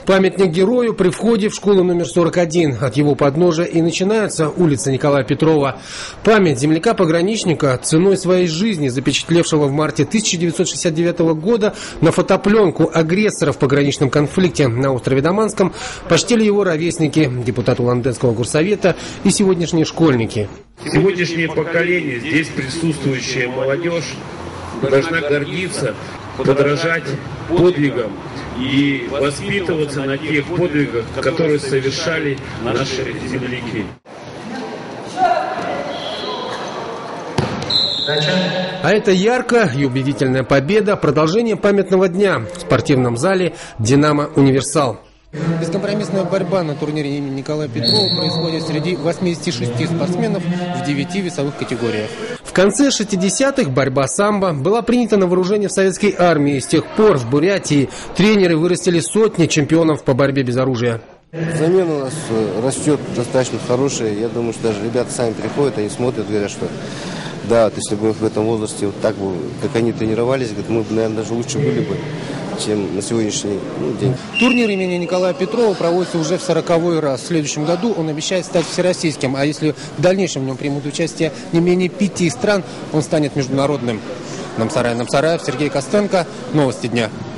Памятник герою при входе в школу номер 41. От его подножия и начинается улица Николая Петрова. Память земляка-пограничника, ценой своей жизни, запечатлевшего в марте 1969 года на фотопленку агрессора в пограничном конфликте на острове Даманском, почтили его ровесники, депутат Улан-Удэнского горсовета и сегодняшние школьники. Сегодняшнее поколение, здесь присутствующая молодежь, должна гордиться, подражать подвигам и воспитываться на тех подвигах, которые совершали наши земляки. А это яркая и убедительная победа, продолжение памятного дня в спортивном зале «Динамо Универсал». Бескомпромиссная борьба на турнире имени Николая Петрова происходит среди 86 спортсменов в 9 весовых категориях. В конце 60-х борьба самбо была принята на вооружение в советской армии. С тех пор в Бурятии тренеры вырастили сотни чемпионов по борьбе без оружия. Замена у нас растет достаточно хорошая. Я думаю, что даже ребята сами приходят, они смотрят, говорят, что да, вот если бы в этом возрасте вот так бы, как они тренировались, мы бы, наверное, даже лучше были бы, чем на сегодняшний день. Турнир имени Николая Петрова проводится уже в 40-й раз. В следующем году он обещает стать всероссийским, а если в дальнейшем в нем примут участие не менее 5 стран, он станет международным. Намсараев, Сергей Костенко. Новости дня.